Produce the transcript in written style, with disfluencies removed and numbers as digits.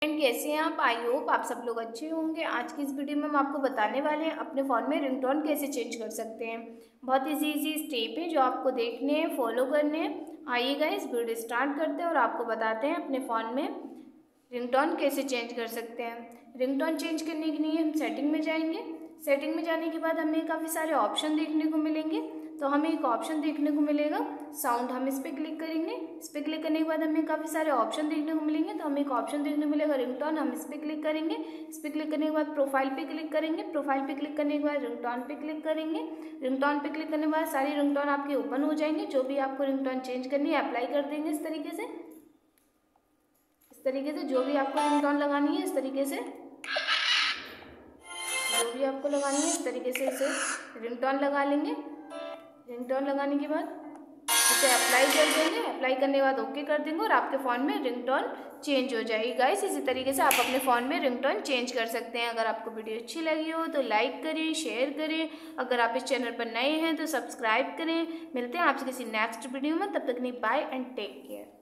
Friend, कैसे हैं आप? आई होप आप सब लोग अच्छे होंगे। आज की इस वीडियो में हम आपको बताने वाले हैं अपने फ़ोन में रिंगटोन कैसे चेंज कर सकते हैं। बहुत इजी स्टेप है जो आपको देखने हैं, फॉलो करने हैं। आइए गाइस वीडियो स्टार्ट करते हैं और आपको बताते हैं अपने फ़ोन में रिंगटोन कैसे चेंज कर सकते हैं। रिंगटोन चेंज करने के लिए हम सेटिंग में जाएंगे। सेटिंग में जाने के बाद हमें काफ़ी सारे ऑप्शन देखने को मिलेंगे। तो हमें एक ऑप्शन देखने को मिलेगा साउंड, हम इस पर क्लिक करेंगे। इस पर क्लिक करने के बाद हमें काफ़ी सारे ऑप्शन देखने को मिलेंगे। तो हमें एक ऑप्शन देखने को मिलेगा रिंगटोन, हम इस पर क्लिक करेंगे। इस पर क्लिक करने के बाद प्रोफाइल पे क्लिक करेंगे। प्रोफाइल पे क्लिक करने के बाद रिंगटोन पे क्लिक करेंगे। रिंगटोन पे क्लिक करने के बाद सारी रिंगटोन आपके ओपन हो जाएंगे। जो भी आपको रिंगटोन चेंज करनी है अप्लाई कर देंगे इस तरीके से। जो भी आपको रिंगटोन लगानी है इस तरीके से, जो भी आपको लगानी है इस तरीके से इसे रिंगटोन लगा लेंगे। रिंगटोन लगाने के बाद इसे अप्लाई कर देंगे। अप्लाई करने के बाद ओके कर देंगे और आपके फ़ोन में रिंगटोन चेंज हो जाएगी। गाइस इसी तरीके से आप अपने फ़ोन में रिंगटोन चेंज कर सकते हैं। अगर आपको वीडियो अच्छी लगी हो तो लाइक करें, शेयर करें। अगर आप इस चैनल पर नए हैं तो सब्सक्राइब करें। मिलते हैं आपसे किसी नेक्स्ट वीडियो में, तब तक नहीं, बाय एंड टेक केयर।